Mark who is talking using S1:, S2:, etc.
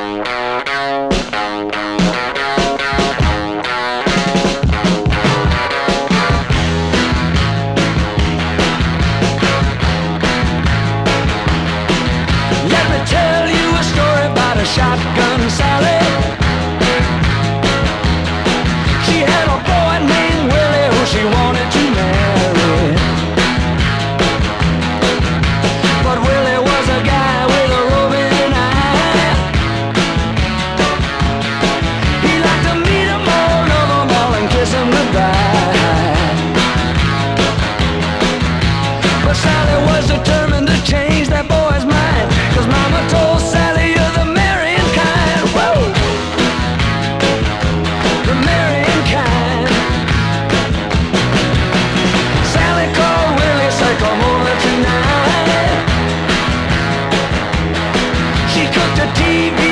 S1: Shotgun Sally. She had a boy named Willie who she wanted to marry, but Willie was a guy with a roving eye. He liked to meet 'em all, love 'em all, and kiss 'em goodbye. But Sally was determined to change that boy's mind, 'cause Mama told Sally, you're the marrying kind. Whoa! The marrying kind. Sally called Willie, said, come over tonight. She cooked a TV